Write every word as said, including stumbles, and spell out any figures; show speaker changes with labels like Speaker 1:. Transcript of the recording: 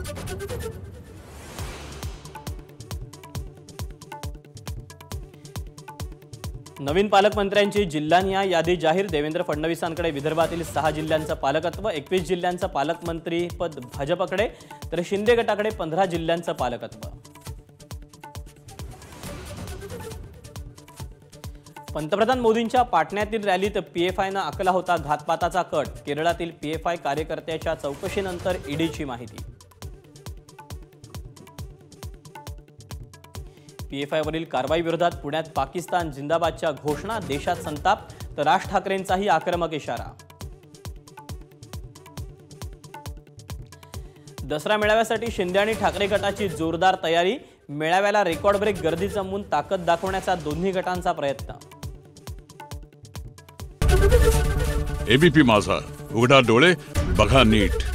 Speaker 1: नवीन पालकमंत्र्यांची जिल्हानिहाय यादी जाहीर। देवेंद्र फडणवीसांकडे विदर्भातील सहा जिल्ह्यांचं पालकत्व, एकवीस जिल्ह्यांचं पालकमंत्रीपद भाजपकडे, तर शिंदे गटाकडे पंधरा जिल्ह्यांचं पालकत्व। पंतप्रधान मोदींच्या पाटण्यातील रॅलीत पीएफआयनं आखला होता घातपाताचा कट। केरळातील पीएफआय कार्यकर्त्याच्या चौकशीनंतर ईडीची माहिती। पीएफआयवरील कारवाई विरोधात पुण्यात पाकिस्तान जिंदाबादच्या घोषणा। देशात संताप, तर राज ठाकरेंचाही आक्रमक इशारा। दसरा मेळाव्यासाठी शिंदे आणि ठाकरे गटाची जोरदार तयारी। मेळाव्याला रेकॉर्ड ब्रेक गर्दी जमवून ताकद दाखवण्याचा दोन्ही गटांचा प्रयत्न।
Speaker 2: एबीपी माझा, उघडा डोळे बघा नीट।